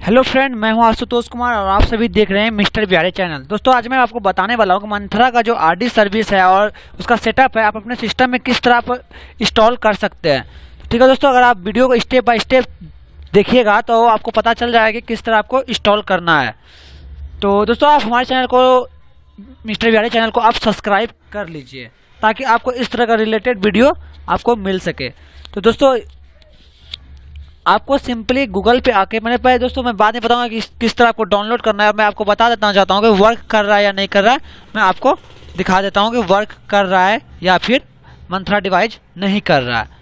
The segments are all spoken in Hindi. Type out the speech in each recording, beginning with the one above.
हेलो फ्रेंड, मैं हूं आशुतोष कुमार और आप सभी देख रहे हैं मिस्टर बिहारी चैनल। दोस्तों आज मैं आपको बताने वाला हूं कि मंत्रा का जो आरडी सर्विस है और उसका सेटअप है आप अपने सिस्टम में किस तरह आप इंस्टॉल कर सकते हैं। ठीक है दोस्तों, अगर आप वीडियो को स्टेप बाय स्टेप देखिएगा तो आपको पता चल जाएगा कि किस तरह आपको इंस्टॉल करना है। तो दोस्तों आप हमारे चैनल को, मिस्टर बिहारी चैनल को आप सब्सक्राइब कर लीजिए ताकि आपको इस तरह का रिलेटेड वीडियो आपको मिल सके। तो दोस्तों आपको सिंपली गूगल पे आके, मैंने पहले दोस्तों मैं बाद में बताऊंगा कि किस तरह आपको डाउनलोड करना है। मैं आपको बता देता चाहता हूँ कि वर्क कर रहा है या नहीं कर रहा है। मैं आपको दिखा देता हूँ कि वर्क कर रहा है या फिर मंत्रा डिवाइस नहीं कर रहा है।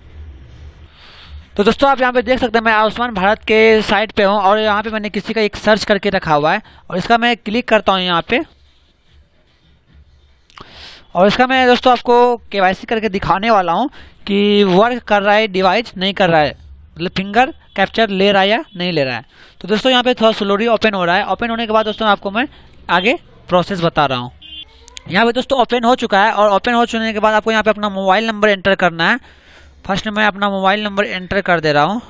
तो दोस्तों आप यहाँ पे देख सकते हैं मैं आयुष्मान भारत के साइट पे हूँ और यहाँ पे मैंने किसी का एक सर्च करके रखा हुआ है और इसका मैं क्लिक करता हूँ यहाँ पे और इसका मैं दोस्तों आपको KYC करके दिखाने वाला हूँ कि वर्क कर रहा है डिवाइस नहीं कर रहा है, मतलब फिंगर कैप्चर ले रहा है या नहीं ले रहा है। तो दोस्तों यहाँ पे थोड़ा स्लोली ओपन हो रहा है। ओपन होने के बाद दोस्तों आपको मैं आगे प्रोसेस बता रहा हूँ। यहाँ पे दोस्तों ओपन हो चुका है और ओपन हो चुके के बाद आपको यहाँ पे अपना मोबाइल नंबर एंटर करना है। फर्स्ट मैं अपना मोबाइल नंबर एंटर कर दे रहा हूँ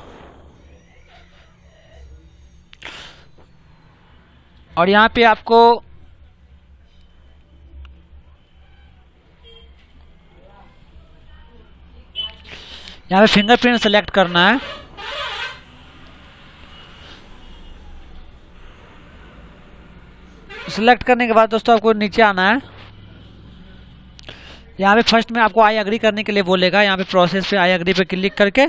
और यहाँ पे आपको यहाँ पे फिंगरप्रिंट सेलेक्ट करना है। सिलेक्ट करने के बाद दोस्तों आपको नीचे आना है। यहाँ पे फर्स्ट में आपको आई एग्री करने के लिए बोलेगा। यहाँ पे प्रोसेस पे आई एग्री पे क्लिक करके,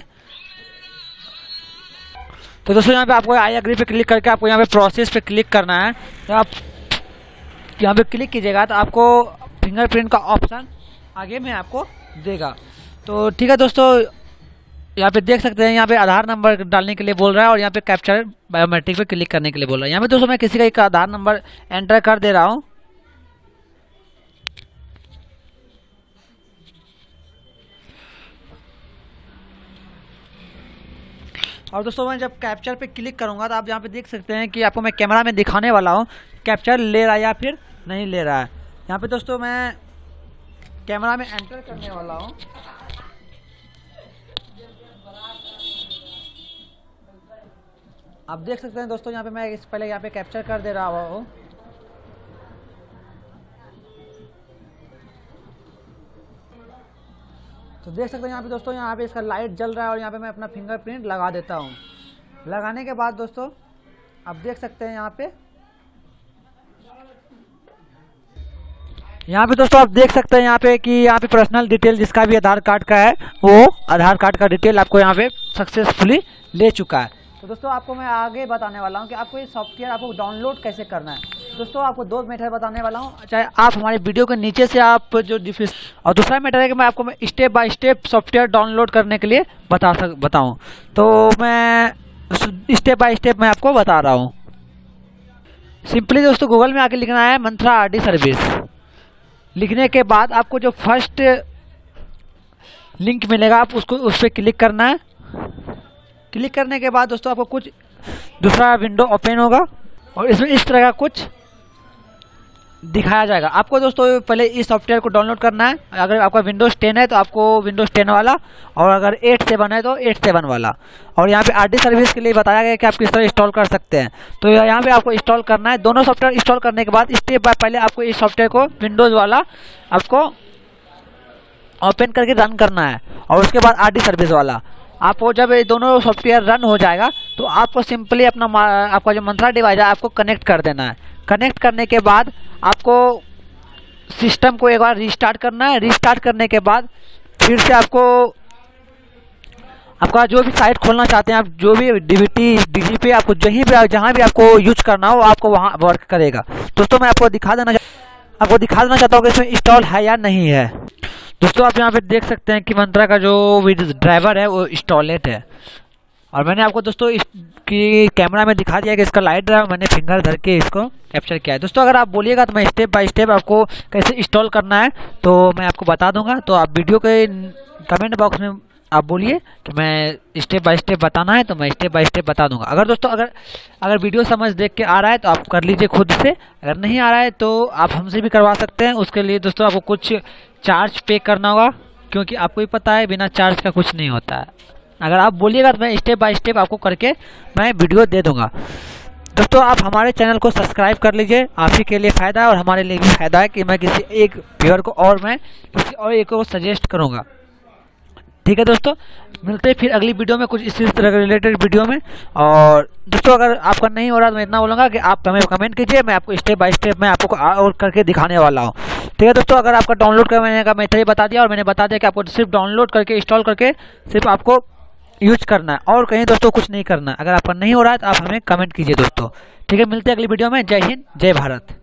तो दोस्तों यहाँ पे आपको आई एग्री पे क्लिक करके आपको यहाँ पे प्रोसेस पे क्लिक करना है। तो आप यहाँ पे क्लिक कीजिएगा तो आपको फिंगरप्रिंट का ऑप्शन आगे में आपको देगा। तो ठीक है दोस्तों, यहाँ पे देख सकते हैं यहाँ पे आधार नंबर डालने के लिए बोल रहा है और यहाँ पे कैप्चर बायोमेट्रिक पे क्लिक करने के लिए बोल रहा है। यहाँ पे दोस्तों मैं किसी का एक आधार नंबर एंटर कर दे रहा हूँ। और दोस्तों मैं जब कैप्चर पे क्लिक करूंगा तो आप यहाँ पे देख सकते हैं कि आपको मैं कैमरा में दिखाने वाला हूँ कैप्चर ले रहा है या फिर नहीं ले रहा है। यहाँ पे दोस्तों मैं कैमरा में एंटर करने वाला हूँ। आप देख सकते हैं दोस्तों यहाँ पे मैं पहले यहाँ पे कैप्चर कर दे रहा हूँ। तो देख सकते हैं यहाँ पे दोस्तों यहाँ पे इसका लाइट जल रहा है और यहाँ पे मैं अपना फिंगरप्रिंट लगा देता हूँ। लगाने के बाद दोस्तों आप देख सकते हैं यहाँ पे दोस्तों आप देख सकते हैं यहाँ पे कि यहाँ पे पर्सनल डिटेल जिसका भी आधार कार्ड का है वो आधार कार्ड का डिटेल आपको यहाँ पे सक्सेसफुली ले चुका है। तो दोस्तों आपको मैं आगे बताने वाला हूँ कि आपको ये सॉफ्टवेयर आपको डाउनलोड कैसे करना है। दोस्तों आपको दो मेथड बताने वाला हूँ, चाहे आप हमारे वीडियो के नीचे से आप जो और दूसरा मेथड है कि मैं आपको step by step software download करने के लिए बताऊँ। तो मैं स्टेप बाय स्टेप मैं आपको बता रहा हूँ। सिंपली दोस्तों गूगल में आके लिखना है मंत्रा आरडी सर्विस। लिखने के बाद आपको जो फर्स्ट लिंक मिलेगा आप उसको उस पर क्लिक करना है। क्लिक करने के बाद दोस्तों आपको कुछ दूसरा विंडो ओपन होगा और इसमें इस तरह का कुछ दिखाया जाएगा। आपको दोस्तों पहले इस सॉफ्टवेयर को डाउनलोड करना है। अगर आपका विंडोज 10 है तो आपको विंडोज 10 वाला और अगर 8.7 है तो 8.7 वाला। और यहाँ पे आरडी सर्विस के लिए बताया गया है कि आप किस तरह इंस्टॉल कर सकते हैं। तो यहाँ पे आपको इंस्टॉल करना है। दोनों सॉफ्टवेयर इंस्टॉल करने के बाद स्टेप बाय पहले आपको इस सॉफ्टवेयर को विंडोज वाला आपको ओपन करके रन करना है और उसके बाद आरडी सर्विस वाला। आपको जब ये दोनों सॉफ्टवेयर रन हो जाएगा तो आपको सिंपली अपना आपका जो मंत्रा डिवाइस है आपको कनेक्ट कर देना है। कनेक्ट करने के बाद आपको सिस्टम को एक बार रीस्टार्ट करना है। रीस्टार्ट करने के बाद फिर से आपका जो भी साइट खोलना चाहते हैं आप, जो भी डीबीटी पे आपको जहाँ भी आपको यूज करना हो आपको वहाँ वर्क करेगा। दोस्तों मैं आपको दिखा देना चाहता हूँ कि इसमें इंस्टॉल है या नहीं है। दोस्तों आप यहाँ पे देख सकते हैं कि मंत्रा का जो ड्राइवर है वो इंस्टॉलेट है और मैंने आपको दोस्तों इसकी कैमरा में दिखा दिया कि इसका लाइट ड्राइवर मैंने फिंगर धर के इसको कैप्चर किया है। दोस्तों अगर आप बोलिएगा तो मैं स्टेप बाय स्टेप आपको कैसे इंस्टॉल करना है तो मैं आपको बता दूंगा। तो आप वीडियो के कमेंट बॉक्स में आप बोलिए कि मैं स्टेप बाय स्टेप बताना है तो मैं स्टेप बाय स्टेप बता दूंगा। अगर दोस्तों अगर वीडियो समझ देख के आ रहा है तो आप कर लीजिए खुद से, अगर नहीं आ रहा है तो आप हमसे भी करवा सकते हैं। उसके लिए दोस्तों आपको कुछ चार्ज पे करना होगा क्योंकि आपको ही पता है बिना चार्ज का कुछ नहीं होता है। अगर आप बोलिएगा तो मैं स्टेप बाय स्टेप आपको करके मैं वीडियो दे दूंगा। दोस्तों आप हमारे चैनल को सब्सक्राइब कर लीजिए, आप ही के लिए फ़ायदा है और हमारे लिए भी फ़ायदा है कि मैं किसी एक व्यूअर को और मैं किसी और एक को सजेस्ट करूँगा। ठीक है दोस्तों, मिलते हैं फिर अगली वीडियो में कुछ इसी तरह के रिलेटेड वीडियो में। और दोस्तों अगर आपका नहीं हो रहा तो मैं इतना बोलूँगा कि आप हमें कमेंट कीजिए, मैं आपको स्टेप बाय स्टेप मैं आपको और करके दिखाने वाला हूँ। ठीक है दोस्तों, अगर आपका डाउनलोड करने का मेथड ही बता दिया और मैंने बता दिया कि आपको सिर्फ डाउनलोड करके इंस्टॉल करके सिर्फ आपको यूज करना है और कहीं दोस्तों कुछ नहीं करना है। अगर आपका नहीं हो रहा है तो आप हमें कमेंट कीजिए दोस्तों। ठीक है, मिलते हैं अगली वीडियो में। जय हिंद, जय भारत।